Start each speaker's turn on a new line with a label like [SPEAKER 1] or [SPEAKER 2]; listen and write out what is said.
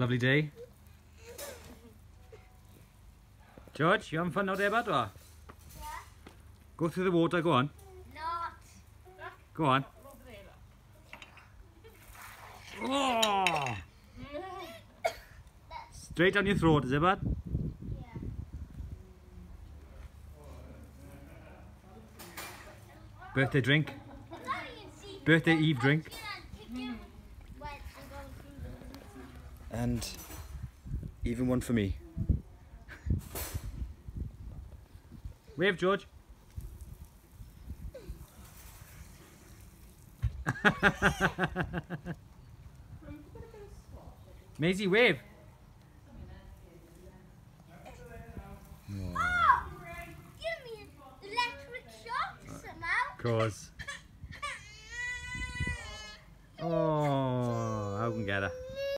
[SPEAKER 1] Lovely day. George, you having fun out there, bud? Or?
[SPEAKER 2] Yeah.
[SPEAKER 1] Go through the water, go on.
[SPEAKER 2] Not.
[SPEAKER 1] Go on. Oh! Straight down your throat, is it, bud?
[SPEAKER 2] Yeah.
[SPEAKER 1] Birthday drink. Birthday Eve drink. And even one for me. Wave, George. Maisie, wave.
[SPEAKER 2] Oh, give me an electric shock somehow.
[SPEAKER 1] Of course. Oh, I can get her.